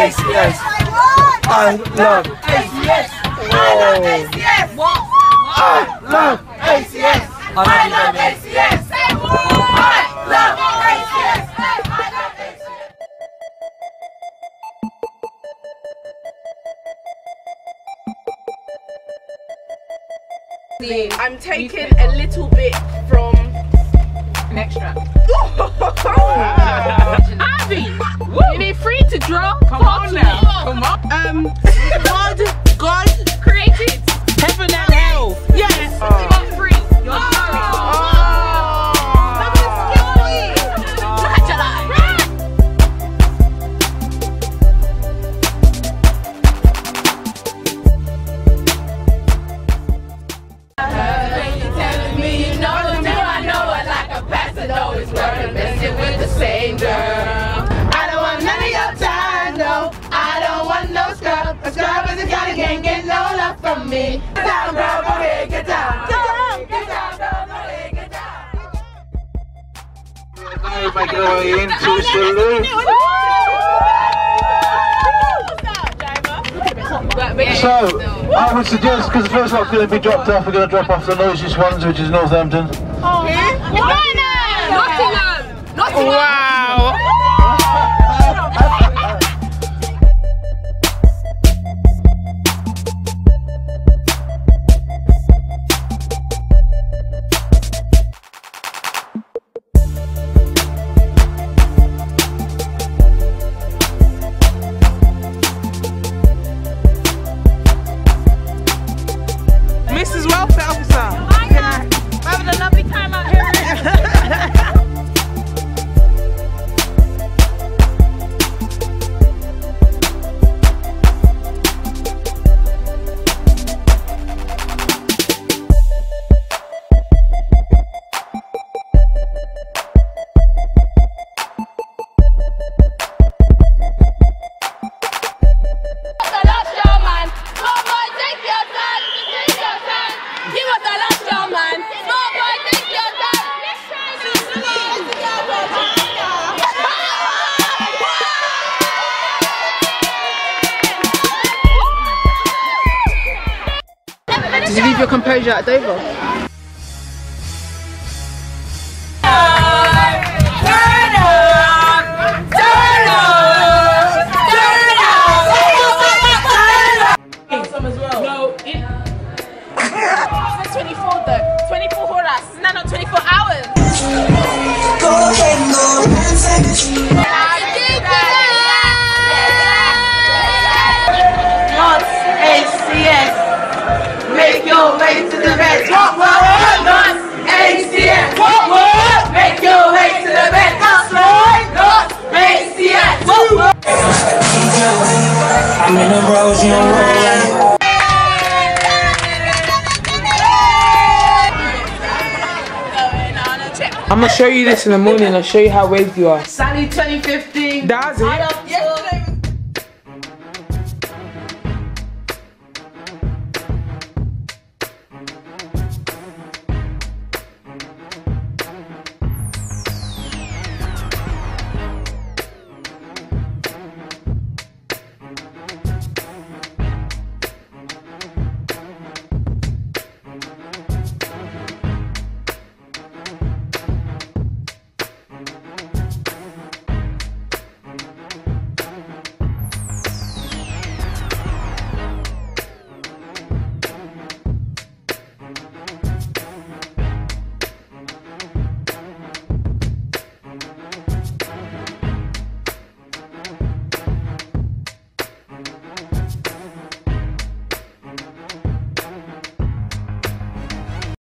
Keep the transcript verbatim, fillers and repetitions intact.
A C S. I love A C S. I love A C S. What? I love A C S. I love A C S. Say what? I love A C S. I love A C S. I'm taking a little bit from an extra. Abby, you need three to draw. Come on now. Come on. Um, God, God Created heaven and hell. Yes. You got three. You're sorry. Me. Get down, bro, go ahead, get down. Get down, get down, bro, go ahead, get down. Now making our way into Saloufest. So, I would suggest, because the first lot's going to be dropped off, we're going to drop off the noisiest ones, which is Northampton. Oh, Nottingham! Nottingham! Wow! Missus Welfare Officer. Hi guys. We're having a lovely time out here. Did you leave your composure at Dover? twenty-four though. twenty-four horas. No, not twenty-four hours. Go ahead and go and take it. Not A C S. Make your way to the bed. What word? Not A C S. What word? Make your way to the bed. That's right. Not A C S. What word? I'm in a rose, you know. I'm gonna show you this in the morning. I'll show you how waved you are. Sally twenty fifteen. That's it.